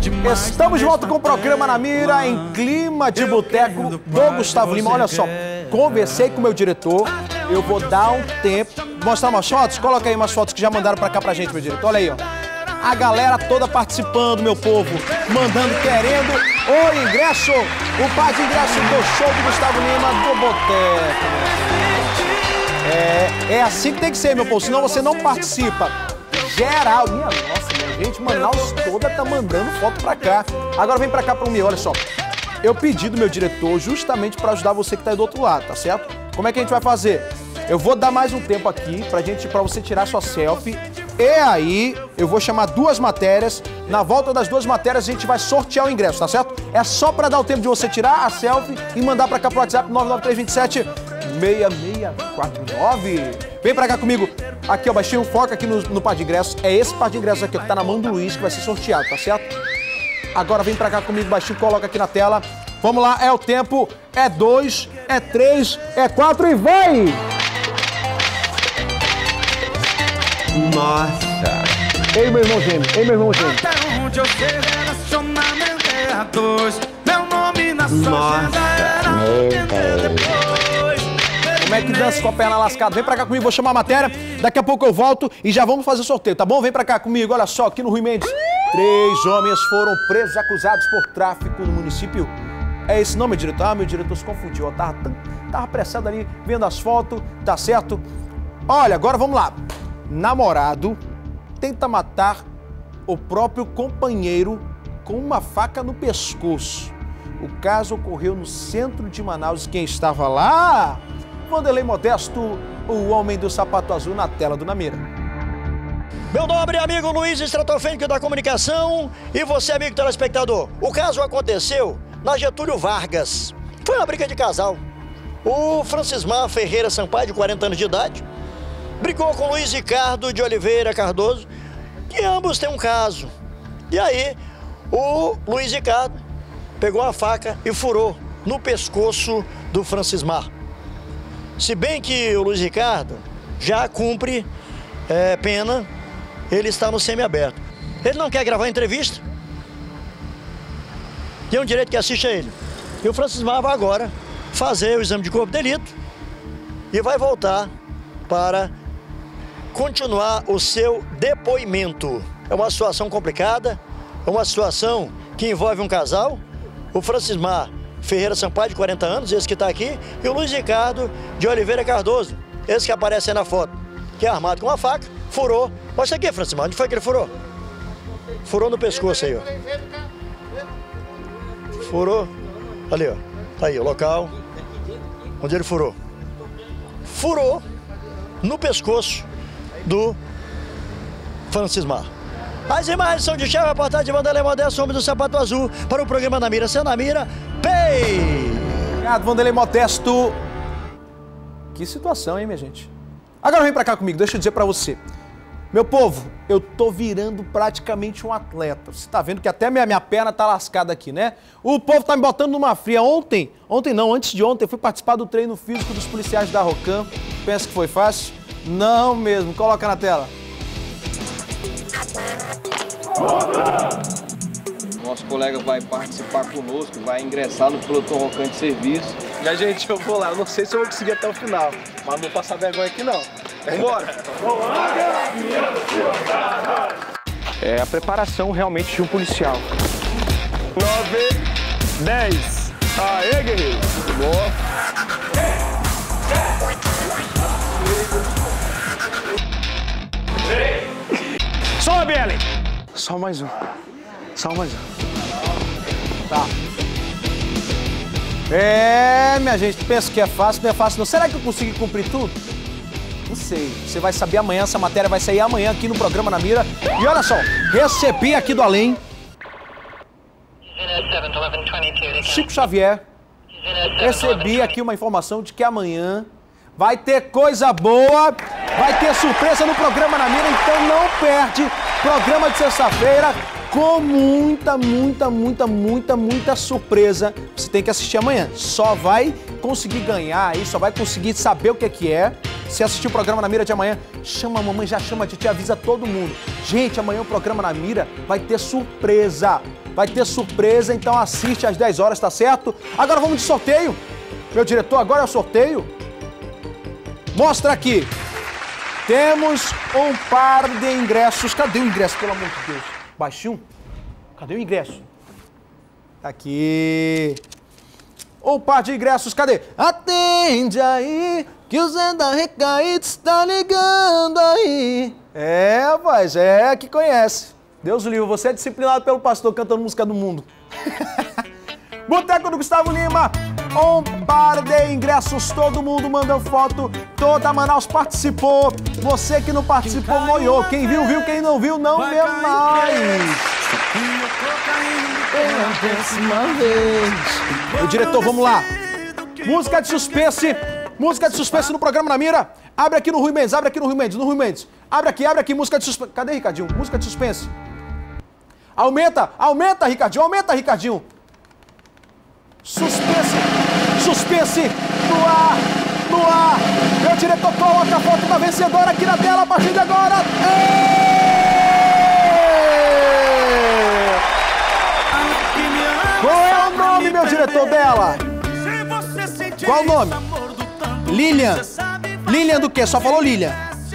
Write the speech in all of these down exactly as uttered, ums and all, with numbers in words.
Estamos de volta com o programa Na Mira, em clima de boteco do Gustavo Lima. Olha só, conversei com o meu diretor, eu vou dar um tempo. Mostrar umas fotos? Coloca aí umas fotos que já mandaram pra cá pra gente, meu diretor. Olha aí, ó. A galera toda participando, meu povo, mandando, querendo o ingresso, o par de ingresso do show do Gustavo Lima do Boteco. É, é assim que tem que ser, meu povo, senão você não participa. Geral, minha nossa, minha gente, Manaus toda tá mandando foto pra cá. Agora vem pra cá pra mim, olha só. Eu pedi do meu diretor justamente pra ajudar você que tá aí do outro lado, tá certo? Como é que a gente vai fazer? Eu vou dar mais um tempo aqui pra gente, pra você tirar sua selfie. E aí, eu vou chamar duas matérias. Na volta das duas matérias, a gente vai sortear o ingresso, tá certo? É só pra dar o tempo de você tirar a selfie e mandar pra cá pro WhatsApp nove nove três dois sete, seis seis quatro nove. Vem pra cá comigo. Aqui, ó, baixinho, foca aqui no, no par de ingressos. É esse par de ingressos aqui, ó, que tá na mão do Luiz, que vai ser sorteado, tá certo? Agora vem pra cá comigo, baixinho, coloca aqui na tela. Vamos lá, é o tempo. É dois, é três, é quatro e vai! Nossa! Ei, meu irmão gêmeo, ei, meu irmão gêmeo. Até onde eu sei, relacionamento é a dois. Meu nome na sua agenda era entender depois. Como é que dança com a perna lascada? Vem pra cá comigo, vou chamar a matéria. Daqui a pouco eu volto e já vamos fazer o sorteio, tá bom? Vem pra cá comigo, olha só, aqui no Rui Mendes. Três homens foram presos acusados por tráfico no município. É esse nome, diretor? Ah, meu diretor se confundiu, ó. Tava, tava apressado ali, vendo as fotos, tá certo? Olha, agora vamos lá. Namorado tenta matar o próprio companheiro com uma faca no pescoço. O caso ocorreu no centro de Manaus. Quem estava lá? Vanderlei Modesto, o homem do sapato azul, na tela do Na Mira. Meu nobre amigo Luiz Estratofênico da Comunicação e você, amigo telespectador. O caso aconteceu na Getúlio Vargas. Foi uma briga de casal. O Francismar Ferreira Sampaio, de quarenta anos de idade, brigou com o Luiz Ricardo de Oliveira Cardoso, que ambos têm um caso. E aí, o Luiz Ricardo pegou a faca e furou no pescoço do Francismar. Se bem que o Luiz Ricardo já cumpre é, pena, ele está no semiaberto. Ele não quer gravar entrevista, tem um direito que assiste a ele. E o Francismar vai agora fazer o exame de corpo de delito e vai voltar para continuar o seu depoimento. É uma situação complicada, é uma situação que envolve um casal, o Francismar Ferreira Sampaio, de quarenta anos, esse que está aqui, e o Luiz Ricardo de Oliveira Cardoso, esse que aparece aí na foto, que é armado com uma faca, furou. Mostra aqui, Francismar, onde foi que ele furou? Furou no pescoço aí, ó. Furou, ali, ó, aí o local onde ele furou. Furou no pescoço do Francismar. As imagens são de chefe, reportagem de Vanderlei Modesto, homem do sapato azul, para o programa Na Mira. Seu Na Mira, Pay! Obrigado, Vanderlei Modesto. Que situação, hein, minha gente? Agora vem pra cá comigo, deixa eu dizer pra você. Meu povo, eu tô virando praticamente um atleta. Você tá vendo que até minha, minha perna tá lascada aqui, né? O povo tá me botando numa fria. Ontem, ontem não, antes de ontem, eu fui participar do treino físico dos policiais da Rocan. Pensa que foi fácil? Não mesmo. Coloca na tela. Nosso colega vai participar conosco, vai ingressar no pelotão Rocan de serviço. E a gente, eu vou lá, eu não sei se eu vou conseguir até o final, mas não vou passar vergonha aqui não. Vambora! É a preparação realmente de um policial. nove, dez. Aê, guerreiro! Boa! Sobe, Ellen! Só mais um. Só mais um. Tá. É, minha gente, pensa que é fácil, não é fácil não. Será que eu consegui cumprir tudo? Não sei. Você vai saber amanhã, essa matéria vai sair amanhã aqui no programa Na Mira. E olha só, recebi aqui do além Chico Xavier. Recebi aqui uma informação de que amanhã vai ter coisa boa, vai ter surpresa no programa Na Mira, então não perde. Programa de sexta-feira com muita, muita, muita, muita, muita surpresa. Você tem que assistir amanhã. Só vai conseguir ganhar aí, só vai conseguir saber o que é que é. Se assistir o programa Na Mira de amanhã, chama a mamãe, já chama a titia, avisa todo mundo. Gente, amanhã o programa Na Mira vai ter surpresa. vai ter surpresa, então assiste às dez horas, tá certo? Agora vamos de sorteio. Meu diretor, agora é o sorteio. Mostra aqui. Temos um par de ingressos. Cadê o ingresso, pelo amor de Deus? Baixinho? Cadê o ingresso? Tá aqui. Um par de ingressos, cadê? Atende aí, que o Zé da Recaída está ligando aí. É, rapaz, é que conhece. Deus livre, você é disciplinado pelo pastor cantando música do mundo. Boteco do Gustavo Lima, um par de ingressos, todo mundo manda foto, toda Manaus participou. Você que não participou, moiou. Quem viu, viu, quem não viu, não vê mais. O diretor, vamos lá. Música de suspense, música de suspense no programa Na Mira. Abre aqui no Rui Mendes, abre aqui no Rui Mendes, no Rui Mendes. Abre aqui, abre aqui, música de suspense. Cadê, Ricardinho? Música de suspense. Aumenta, aumenta, Ricardinho, aumenta, Ricardinho. Suspense, suspense, no ar, no ar. Meu diretor coloca a foto da vencedora aqui na tela a partir de agora. Qual é o nome, meu diretor, dela? Qual o nome? Lilian. Lilian do quê? Só falou Lilian.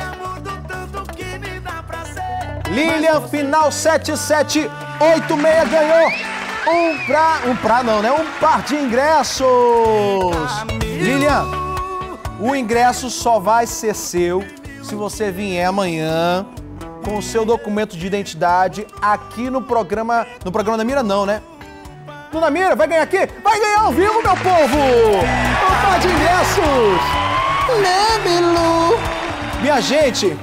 Lilian, final sete sete oito seis, ganhou um pra... Um pra não, né? Um par de ingressos. Lilian, o ingresso só vai ser seu se você vier amanhã com o seu documento de identidade aqui no programa... No programa Na Mira não, né? No Na Mira, vai ganhar aqui? Vai ganhar ao vivo, meu povo! Um par de ingressos! Lembelo! Minha gente...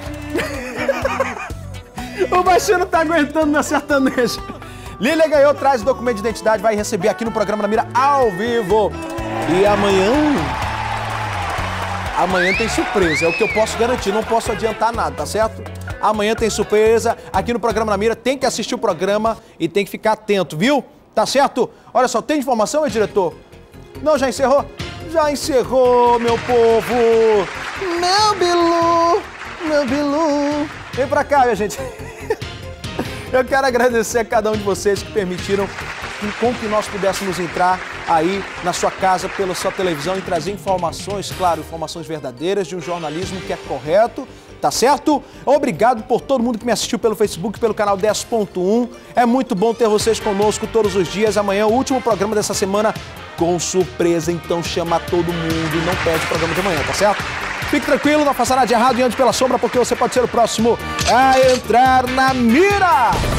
O baixinho não tá aguentando na sertaneja. Lília ganhou, traz o documento de identidade, vai receber aqui no programa Na Mira ao vivo. E amanhã... Amanhã tem surpresa, é o que eu posso garantir, não posso adiantar nada, tá certo? Amanhã tem surpresa aqui no programa Na Mira, tem que assistir o programa e tem que ficar atento, viu? Tá certo? Olha só, tem informação, meu diretor? Não, já encerrou? Já encerrou, meu povo! Meu Bilu, meu Bilu. Vem pra cá, minha gente. Eu quero agradecer a cada um de vocês que permitiram que, com que nós pudéssemos entrar aí na sua casa, pela sua televisão e trazer informações, claro, informações verdadeiras de um jornalismo que é correto, tá certo? Obrigado por todo mundo que me assistiu pelo Facebook, pelo canal dez ponto um. É muito bom ter vocês conosco todos os dias. Amanhã, o último programa dessa semana com surpresa, então chama todo mundo e não perde o programa de amanhã, tá certo? Fique tranquilo, não faça nada de errado e ande pela sombra, porque você pode ser o próximo a entrar na mira!